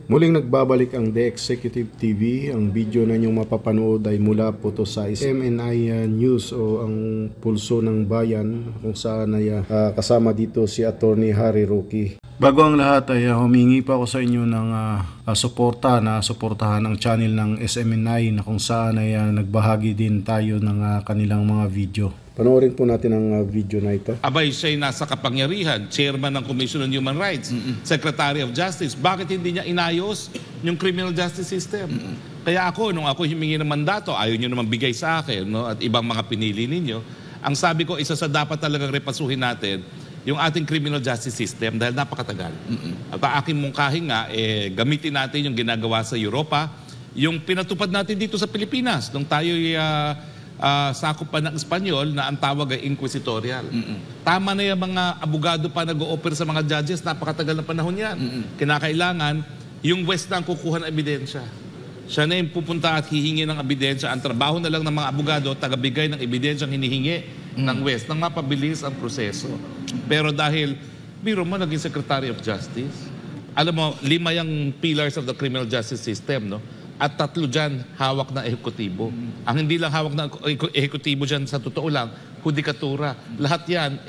Muling nagbabalik ang The Executive TV. Ang video na inyong mapapanood ay mula po to sa SMNI News o ang Pulso ng Bayan, kung saan ay kasama dito si Attorney Harry Roque. Bago ang lahat ay humingi pa ako sa inyo ng suporta na suportahan ang channel ng SMNI na kung saan ay nagbahagi din tayo ng kanilang mga video. Panoorin po natin ang video na ito. Abay, siya'y nasa kapangyarihan, chairman ng Commission on Human Rights, Secretary of Justice. Bakit hindi niya inayos yung criminal justice system? Kaya ako, nung ako humingi ng mandato, ayaw niyo naman bigay sa akin, no? At ibang mga pinili ninyo. Ang sabi ko, isa sa dapat talagang repasuhin natin, yung ating criminal justice system dahil napakatagal. At ang aking mungkahin nga, gamitin natin yung ginagawa sa Europa, yung pinatupad natin dito sa Pilipinas, nung tayo'y sakop pa ng Espanyol na ang tawag ay inquisitorial. Tama na yung mga abogado pa nag-o-offer sa mga judges, napakatagal na panahon yan. Kinakailangan, yung West na ang kukuha ng ebidensya. Siya na yung pupunta at hihingi ng ebidensya. Ang trabaho na lang ng mga abogado, tagabigay ng ebidensyang hinihingi ng West nang mapabilis ang proseso. Pero dahil, biro mo, naging Secretary of Justice, alam mo, 5 yung pillars of the criminal justice system, no? At 3 dyan, hawak ng ehekutibo. Ang hindi lang hawak ng ehekutibo dyan, sa totoo lang, hudikatura. Lahat yan,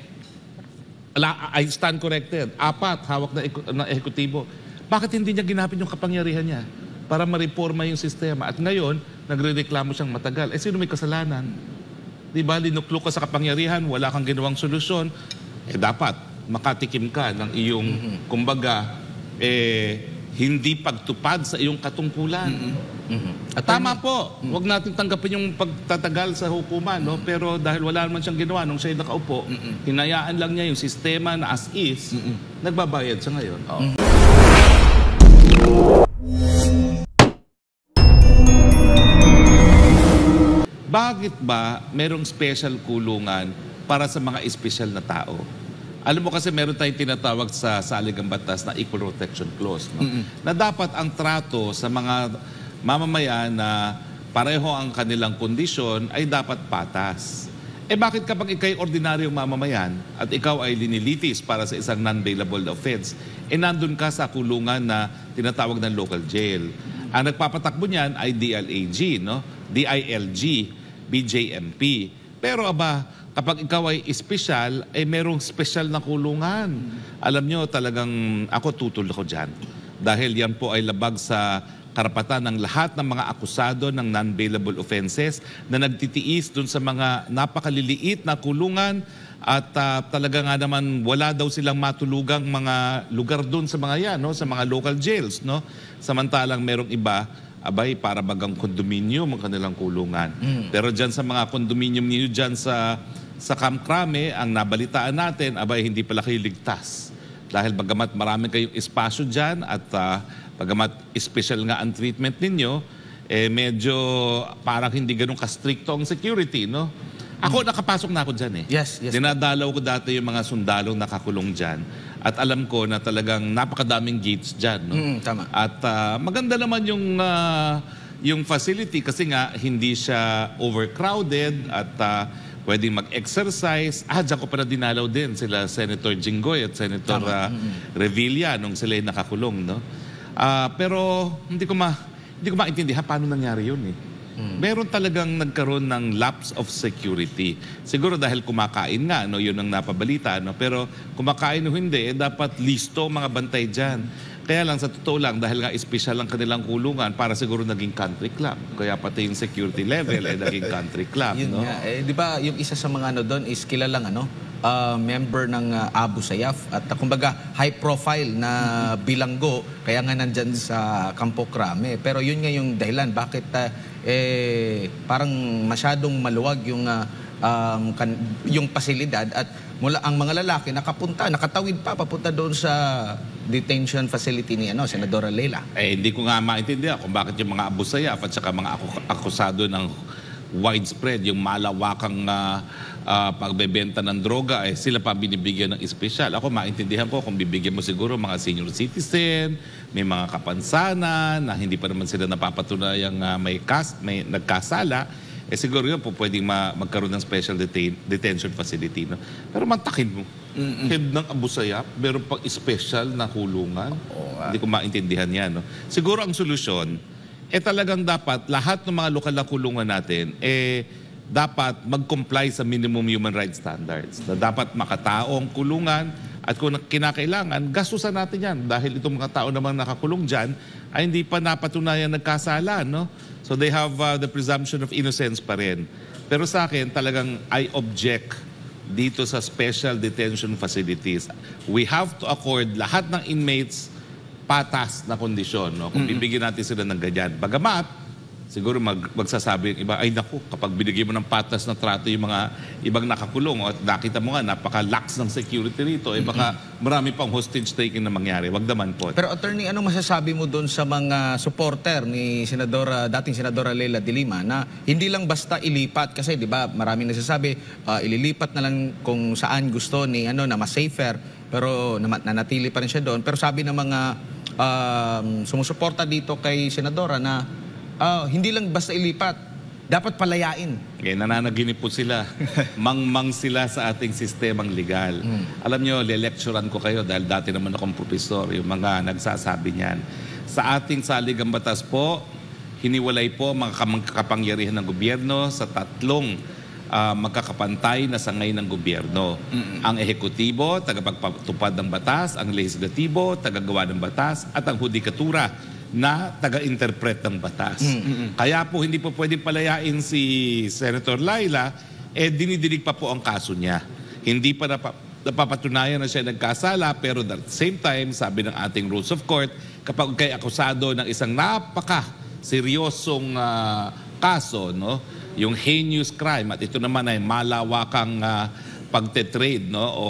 I stand corrected. 4, hawak ng ehekutibo. Bakit hindi niya ginapit yung kapangyarihan niya para ma-reforma yung sistema? At ngayon, nagre-reklamo siyang matagal. Sino may kasalanan? Di ba, linuklok ka sa kapangyarihan, wala kang ginawang solusyon, dapat makatikim ka ng iyong, kumbaga, hindi pagtupad sa iyong katungkulan. At tama po, huwag natin tanggapin yung pagtatagal sa hukuman, no? Pero dahil wala naman siyang ginawa nung siya'y nakaupo, hinayaan lang niya yung sistema na as is, nagbabayad siya ngayon. Bakit ba merong special kulungan para sa mga espesyal na tao? Alam mo kasi meron tayong tinatawag sa saligang batas na Equal Protection Clause. No? Na dapat ang trato sa mga mamamayan na pareho ang kanilang kondisyon ay dapat patas. Bakit kapag ikaw'y ordinaryong mamamayan at ikaw ay linilitis para sa isang non-bailable offense, nandun ka sa kulungan na tinatawag ng local jail. Ang nagpapatakbo niyan ay DILG, no? DILG, BJMP. Pero kapag ikaw ay espesyal, merong espesyal na kulungan. Alam nyo, talagang ako tutol ko dyan. Dahil yan po ay labag sa karapatan ng lahat ng mga akusado ng non-bailable offenses na nagtitiis dun sa mga napakaliliit na kulungan at talaga nga naman wala daw silang matulugang mga lugar dun sa mga yan, no? Sa mga local jails. No? Samantalang merong iba, para bagang kondominium ang kanilang kulungan. Pero dyan sa mga kondominium niyo dyan sa Camp Crame, ang nabalitaan natin, hindi pala kayo ligtas. Dahil bagamat marami kayong espasyo dyan at bagamat special nga ang treatment ninyo, medyo parang hindi ganun ka-stricto ang security, no? Ako, nakapasok na ako dyan Yes. Dinadalaw ko dati yung mga sundalong nakakulong dyan. At alam ko na talagang napakadaming gates dyan, no? Tama. At maganda naman yung facility kasi nga hindi siya overcrowded at pwedeng mag-exercise. Diyan ko pala dinalaw din sila Senator Jinggoy at Senator Revilla nung sila ay nakakulong, no? Pero hindi ko maintindihan paano nangyari yun Meron talagang nagkaroon ng lapse of security. Siguro dahil kumakain nga, no? Yun ang napabalita, no? Pero kumakain o hindi, dapat listo mga bantay dyan. Kaya lang, sa totoo lang, dahil nga espesyal ang kanilang kulungan, para siguro naging country club. Kaya pati yung security level ay naging country club. Yun no? nga. Di ba, yung isa sa mga doon is kilalang member ng Abu Sayyaf at kumbaga high profile na bilanggo, kaya nga nandyan sa Campo Crame. Pero yun nga yung dahilan, bakit parang masyadong maluwag yung pasilidad at mula ang mga lalaki nakatawid papunta doon sa detention facility ni Senadora Leila. Hindi ko nga maintindihan kung bakit yung mga Abu Sayyaf at saka mga akusado ng widespread, yung malawakang pagbebenta ng droga, sila pa binibigyan ng espesyal. Ako maintindihan ko kung bibigyan mo siguro mga senior citizen, may mga kapansanan na hindi pa naman sila napapatunayang may nagkasala, siguro yun po pwedeng magkaroon ng special detention facility. No? Pero mantakin mo. Head ng Abu Sayyaf, meron pang special na kulungan. Hindi ko maintindihan yan. No? Siguro ang solusyon, talagang dapat lahat ng mga lokal na kulungan natin, dapat mag-comply sa minimum human rights standards. Na dapat makatao ang kulungan at kung kinakailangan, gastusan natin yan. Dahil itong mga tao namang nakakulong dyan ay hindi pa napatunayan nagkasala. No? So they have the presumption of innocence pa rin. Pero sa akin, talagang I object dito sa special detention facilities. We have to accord lahat ng inmates patas na kondisyon. No? Kung bibigyan natin sila ng ganyan. Bagamat, siguro magsasabi yung iba, ay naku, kapag binigyan mo ng patas na trato yung mga ibang nakakulong at nakita mo nga, napaka-lax ng security rito, baka marami pang hostage taking na mangyari. Wag naman po. Pero attorney, anong masasabi mo doon sa mga supporter ni dating Senadora Leila de Lima na hindi lang basta ilipat kasi 'di ba, maraming nagsasabi ililipat na lang kung saan gusto ni na mas safer, pero nanatili pa rin siya doon. Pero sabi ng mga sumusuporta dito kay Senadora na hindi lang basta ilipat, dapat palayain. Nananaginip po sila. Mangmang sila sa ating sistemang legal. Alam nyo, le-lecturean ko kayo dahil dati naman akong profesor, yung mga nagsasabi niyan. Sa ating saligang batas po, hiniwalay po mga kapangyarihan ng gobyerno sa tatlong magkakapantay na sangay ng gobyerno. Ang ehekutibo, tagapagpatupad ng batas, ang lehislatibo, tagagawa ng batas, at ang hudikatura na taga-interpret ng batas. Kaya po hindi po pwedeng palayain si Senator Laila, dinidinig pa po ang kaso niya. Hindi pa napapatunayan na siya nagkasala, pero at the same time, sabi ng ating rules of court, kapag kay akusado ng isang napaka-seryosong kaso, no, yung heinous crime, at ito naman ay malawakang pagtetrade, no, o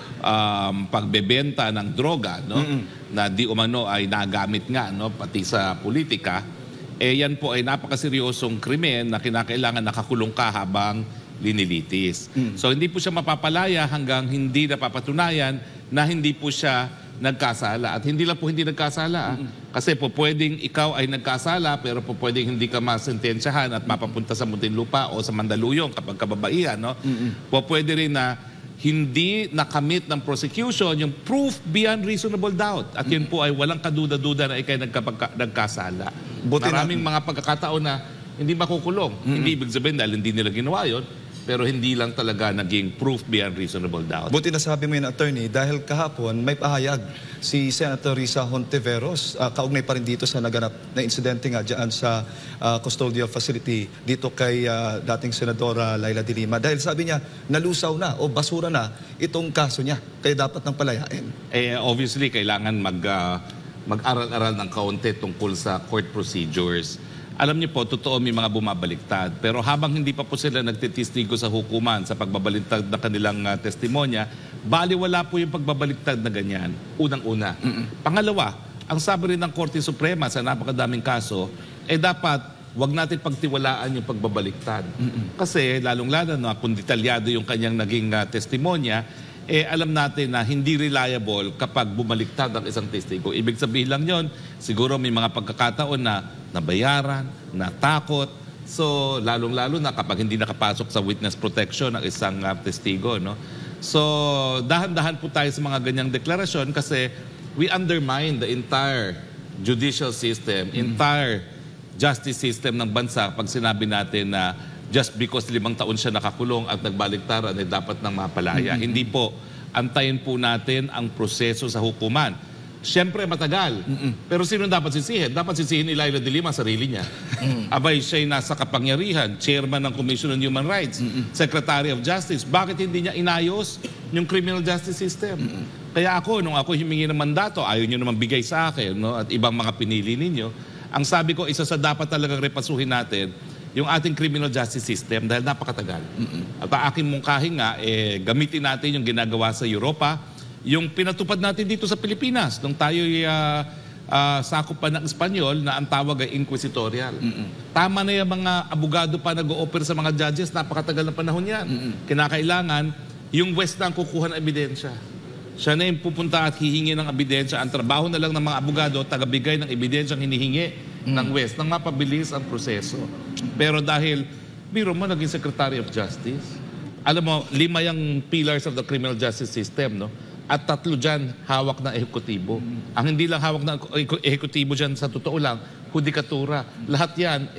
pagbebenta ng droga, no, na di umano ay nagamit nga, no, pati sa politika, yan po ay napakaseryosong krimen na kinakailangan nakakulong ka habang linilitis. So hindi po siya mapapalaya hanggang hindi napapatunayan na hindi po siya nagkasala. At hindi lang po hindi nagkasala. Kasi po pwedeng ikaw ay nagkasala pero po pwedeng hindi ka masentensyahan at mapapunta sa Muntinlupa o sa Mandaluyong kapag kababaihan. No? Po pwede rin na hindi nakamit ng prosecution yung proof beyond reasonable doubt. At yun po ay walang kaduda-duda na ikay nagkasala. Maraming mga pagkakataon na hindi makukulong. Hindi ibig sabihin dahil hindi nila ginawa yun, pero hindi lang talaga naging proof beyond reasonable doubt. Buti na sabi mo yun, attorney, dahil kahapon may pahayag si Senator Risa Hontiveros, kaugnay pa rin dito sa naganap na insidente nga dyan sa custodial facility dito kay dating Senadora Leila de Lima. Dahil sabi niya, nalusaw na o basura na itong kaso niya, kaya dapat nang palayain. Obviously, kailangan mag-aral-aral ng kaunti tungkol sa court procedures. Alam niyo po, totoo may mga bumabaliktad. Pero habang hindi pa po sila nagtitistigo sa hukuman sa pagbabaliktad na kanilang testimonya, baliwala po yung pagbabaliktad na ganyan. Unang-una. Pangalawa, ang sabi rin ng Korte Suprema sa napakadaming kaso, dapat wag natin pagtiwalaan yung pagbabaliktad. Kasi lalong-lalo na kung detalyado yung kanyang naging testimonya, alam natin na hindi reliable kapag bumaliktad ang isang testigo. Ibig sabihin lang yon, siguro may mga pagkakataon na nabayaran, natakot. So, lalong-lalo na kapag hindi nakapasok sa witness protection ng isang testigo. No? So, dahan-dahan po tayo sa mga ganyang deklarasyon kasi we undermine the entire judicial system, entire justice system ng bansa pag sinabi natin na just because 5 taon siya nakakulong at nagbaliktaran ay dapat nang mapalaya. Hindi po. Antayin po natin ang proseso sa hukuman. Siyempre matagal. Pero sino dapat sisihin? Dapat sisihin ni Leila de Lima sarili niya. Abay, siya'y nasa kapangyarihan, chairman ng Commission on Human Rights, Secretary of Justice. Bakit hindi niya inayos yung criminal justice system? Kaya ako, nung ako humingi ng mandato, ayaw niyo naman bigay sa akin, no? At ibang mga pinili ninyo. Ang sabi ko, isa sa dapat talagang repasuhin natin, yung ating criminal justice system dahil napakatagal. At ang aking mungkahin nga, gamitin natin yung ginagawa sa Europa, yung pinatupad natin dito sa Pilipinas nung tayo'y sakop pa ng Espanyol na ang tawag ay inquisitorial. Tama na yung mga abogado pa nag-o-offer sa mga judges, napakatagal na panahon yan. Kinakailangan, yung West na ang kukuha ng ebidensya. Siya na yung pupunta at hihingi ng ebidensya. Ang trabaho na lang ng mga abogado, tagabigay ng ebidensyang hinihingi ng West nang mapabilis ang proseso. Pero dahil, biro mo, naging Secretary of Justice, alam mo, 5 yung pillars of the criminal justice system, no? At 3 dyan, hawak ng ehekutibo. Ang hindi lang hawak ng ehekutibo dyan, sa totoo lang, hudikatura. Lahat yan,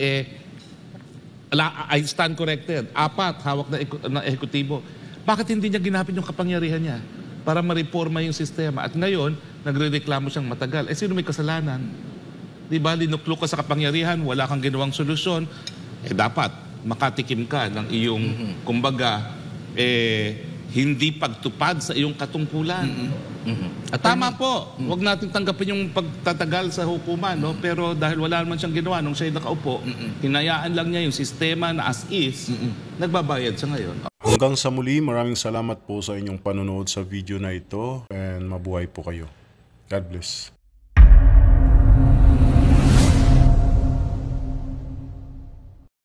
I stand corrected. 4, hawak ng ehekutibo. Bakit hindi niya ginamit yung kapangyarihan niya para ma-reforma yung sistema? At ngayon, nagre-reklamo siyang matagal. Sino may kasalanan? Di ba, linuklok ka sa kapangyarihan, wala kang ginawang solusyon, dapat makatikim ka ng iyong, kumbaga, hindi pagtupad sa iyong katungkulan. At tama po, huwag natin tanggapin yung pagtatagal sa hukuman, no? Pero dahil wala naman siyang ginawa nung siya'y nakaupo, hinayaan lang niya yung sistema na as is, nagbabayad siya ngayon. Hanggang sa muli, maraming salamat po sa inyong panonood sa video na ito and mabuhay po kayo. God bless.